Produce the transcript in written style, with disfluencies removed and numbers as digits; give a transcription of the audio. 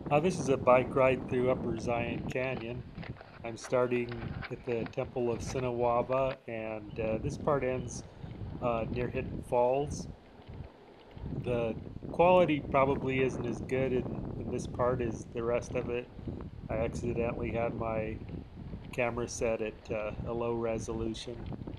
This is a bike ride through Upper Zion Canyon. I'm starting at the Temple of Sinawava, and this part ends near Hidden Falls. The quality probably isn't as good in this part as the rest of it. I accidentally had my camera set at a low resolution.